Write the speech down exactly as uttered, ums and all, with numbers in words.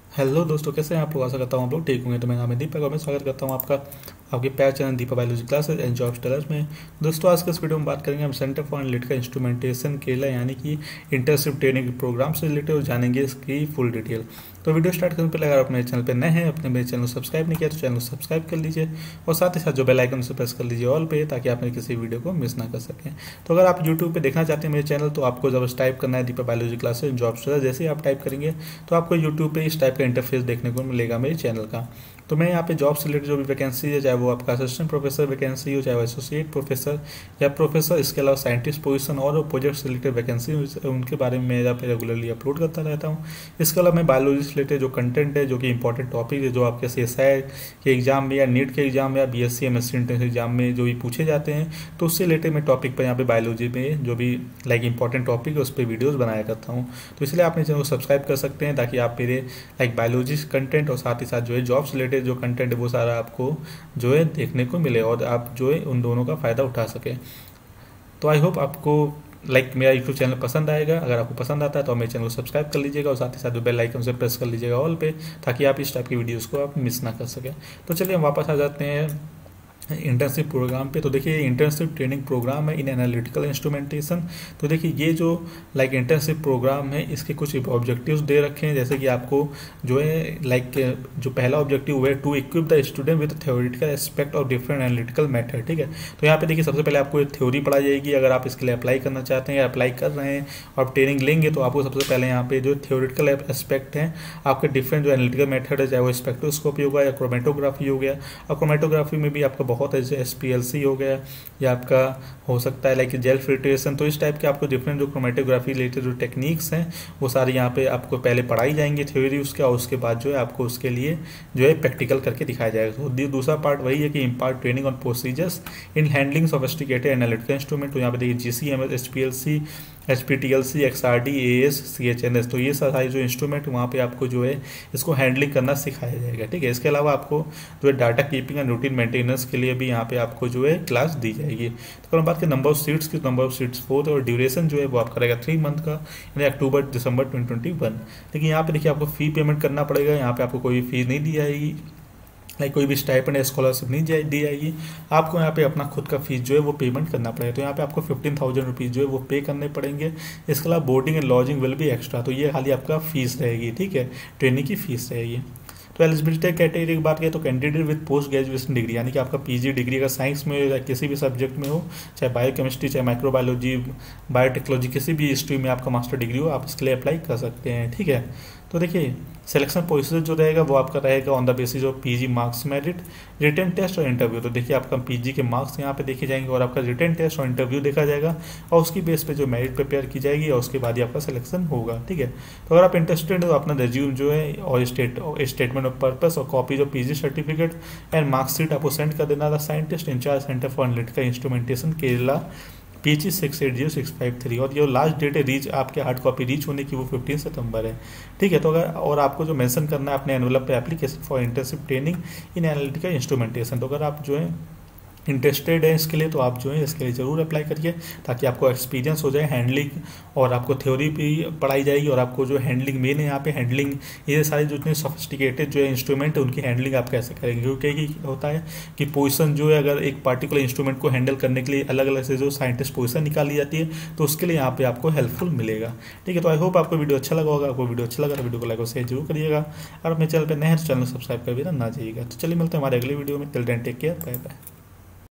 Hello दोस्तों, कैसे हैं आप लोग। आशा करता हूँ आप लोग ठीक होंगे। तो मेरा नाम है दीपक और मैं स्वागत करता हूँ आपका आपके प्यार channel Deepak biology classes and job स्टलर्स में। दोस्तों, आज के इस वीडियो में बात करेंगे हम centre for analytical instrumentation Kerala यानी कि इंटर्नशिप ट्रेनिंग प्रोग्राम से रिलेटेड और जानेंगे इसकी फुल डिटेल। तो वीडियो स्टार्ट करने से पहले अगर आप मेरे चैनल पर नए हैं, अपने मेरे चैनल को सब्सक्राइब नहीं किया तो चैनल को सब्सक्राइब कर लीजिए और साथ ही साथ जो बेल आइकन से प्रेस कर लीजिए ऑल पे, ताकि आप मेरे किसी वीडियो को मिस ना कर सकें। तो अगर आप यूट्यूब पे देखना चाहते हैं मेरे चैनल, तो आपको जब टाइप करना है दीपक बायोलॉजी क्लासेस जॉब स्टलर्स। जैसे ही आप टाइप करेंगे तो आपको यूट्यूब पे इस टाइप का इंटरफेस देखने को मिलेगा मेरे चैनल का। तो मैं यहाँ पे जॉब से रिलेटेड जो भी वैकेंसी है, चाहे वो आपका असिस्टेंट प्रोफेसर वैकेंसी हो, चाहे वो एसोसिएट प्रोफेसर या प्रोफेसर, इसके अलावा साइंटिस्ट पोजीशन और प्रोजेक्ट से रिलेटेड वैकेंसी, उनके बारे में मैं यहाँ पे रेगुलरली अपलोड करता रहता हूँ। इसके अलावा मैं बायोलॉजी से रिलेटेड जो कंटेंट है, जो कि इंपॉर्टेंट टॉपिक है, जो आपके सी एस आई के एग्जाम में या नीट के एग्जाम में या B S C M S C entrance exam में जो भी पूछे जाते हैं, तो उससे रिलेटेड मैं टॉपिक पर यहाँ पे बायोलॉजी में जो भी लाइक इंपॉर्टेंट टॉपिक है उस पर वीडियोज़ बनाया करता हूँ। तो इसलिए आप मेरे चैनल को सब्सक्राइब कर सकते हैं, ताकि आप मेरे लाइक बायोलॉजी कंटेंट और साथ ही साथ जो है जॉब से रिलेटेड जो कंटेंट है वो सारा आपको जो है देखने को मिले और आप जो है उन दोनों का फ़ायदा उठा सकें। तो आई होप आपको लाइक like, मेरा यूट्यूब चैनल पसंद आएगा। अगर आपको पसंद आता है तो मेरे चैनल को सब्सक्राइब कर लीजिएगा और साथ ही साथ जो बेल आइकन से प्रेस कर लीजिएगा ऑल पे, ताकि आप इस टाइप की वीडियोस को आप मिस ना कर सकें। तो चलिए हम वापस आ जाते हैं इंटर्नशिप प्रोग्राम पे। तो देखिए, इंटर्नशिप ट्रेनिंग प्रोग्राम है इन एनालिटिकल इंस्ट्रूमेंटेशन। तो देखिए, ये जो लाइक इंटर्नशिप प्रोग्राम है, इसके कुछ ऑब्जेक्टिव्स दे रखे हैं। जैसे कि आपको जो है लाइक जो पहला ऑब्जेक्टिव है, to equip the student with theoretical aspect of different analytical method. ठीक है, तो यहाँ पे देखिए सबसे पहले आपको थ्योरी पढ़ाई जाएगी। अगर आप इसके लिए अप्लाई करना चाहते हैं या अप्लाई कर रहे हैं और आप ट्रेनिंग लेंगे, तो आपको सबसे पहले यहाँ पे जो थ्योरेटिकल एस्पेक्ट हैं आपके डिफरेंट जो एनालिटिकल मेथड है, चाहे वो स्पेक्ट्रोस्कोपी होगा या क्रोमेटोग्राफी हो गया। और क्रोमेटोग्राफी में भी आपका बहुत ऐसे एस पी एल सी हो गया या आपका हो सकता है लाइक जेल फिल्ट्रेशन। तो इस टाइप के आपको डिफरेंट जो क्रोमेटोग्राफी रिलेटेड जो टेक्निक्स हैं वो सारी यहाँ पे आपको पहले पढ़ाई जाएंगी थ्योरी उसका, और उसके बाद जो है आपको उसके लिए जो है प्रैक्टिकल करके दिखाया जाएगा। तो दूसरा पार्ट वही है कि impart training on procedures in handling sophisticated analytical instrument. तो यहाँ पे देखिए G C M S, H P L C, H P T L C, X R D, A S, C H N S. तो ये सारे जो instrument वहाँ पे आपको जो है इसको हैंडलिंग करना सिखाया जाएगा। ठीक है, इसके अलावा आपको जो है data keeping and routine maintenance के लिए भी यहाँ पे आपको जो है क्लास दी जाएगी। तो अगर हम बात करें नंबर ऑफ सीट्स की, नंबर ऑफ सीट्स फोर और ड्यूरेशन जो है वो आपका रहेगा थ्री मंथ का, यानी October December twenty twenty one. लेकिन यहाँ पे देखिए आपको फी पेमेंट करना पड़ेगा। यहाँ पे आपको कोई फीस नहीं दी जाएगी, लाइक कोई भी स्टाइपेंड या स्कॉलरशिप नहीं दी जाएगी। आपको यहाँ पे अपना खुद का फीस जो है वो पेमेंट करना पड़ेगा। तो यहाँ पे आपको फिफ्टीन थाउजेंड रुपीज़ जो है वो पे करने पड़ेंगे। इसके अलावा बोर्डिंग एंड लॉजिंग विल भी एक्स्ट्रा। तो ये खाली आपका फीस रहेगी। ठीक है, ट्रेनिंग की फीस रहेगी। तो एलिजिबिलिटी कैटेगरी की बात करें तो candidate with post graduation degree, यानी कि आपका पीजी डिग्री अगर साइंस में या किसी भी सब्जेक्ट में हो, चाहे बायोकेमिस्ट्री, चाहे माइक्रोबायोलॉजी, बायोटेक्नोलॉजी, किसी भी स्ट्रीम में आपका मास्टर डिग्री हो, आप इसके लिए अप्लाई कर सकते हैं। ठीक है, तो देखिए सिलेक्शन प्रोसेस जो रहेगा वो आपका रहेगा on the basis of PG marks merit, written test और इंटरव्यू। तो देखिए आपका पीजी के मार्क्स यहाँ पे देखे जाएंगे और आपका रिटन टेस्ट और इंटरव्यू देखा जाएगा और उसकी बेस पे जो मेरिट प्रिपेयर की जाएगी और उसके बाद ही आपका सिलेक्शन होगा। ठीक है, तो अगर आप इंटरेस्टेड हो, अपना रिज्यूम जो है और स्टेट स्टेटमेंट ऑफ पर्पस और copies of PG certificate and marksheet आपको सेंड कर देना था scientist in charge centre for analytical instrumentation Kerala, P G six eight zero six five three. और ये लास्ट डेट है रीच आपके हार्ड कॉपी रीच होने की वो फिफ्टीन सितंबर है। ठीक है, तो अगर और आपको जो मेंशन करना है अपने एनवेलप पे application for internship training in analytical instrumentation. तो अगर आप जो है इंटरेस्टेड है इसके लिए, तो आप जो है इसके लिए ज़रूर अप्लाई करिए, ताकि आपको एक्सपीरियंस हो जाए हैंडलिंग, और आपको थ्योरी भी पढ़ाई जाएगी और आपको जो हैंडलिंग मेन है यहाँ पे हैंडलिंग, ये सारे जो इतने सोफिस्टिकेटेड जो है इंस्ट्रूमेंट है उनकी हैंडलिंग आप कैसे करेंगे। क्योंकि होता है कि पोजीशन जो है अगर एक पार्टिकुलर इंस्ट्रूमेंट को हैंडल करने के लिए अलग अलग से जो साइंटिस्ट पोजीशन निकाली जाती है, तो उसके लिए यहाँ पे आपको हेल्पफुल मिलेगा। ठीक है, तो आई होप आपको वीडियो अच्छा लगा होगा। आपको वीडियो अच्छा लगा तो वीडियो को लाइक और शेयर जरूर करिएगा और अपने चैनल पर नए हैं तो चैनल सब्सक्राइब कर भी ना जाइएगा। तो चलिए मिलते हैं हमारे अगले वीडियो में। Till then take care, bye bye.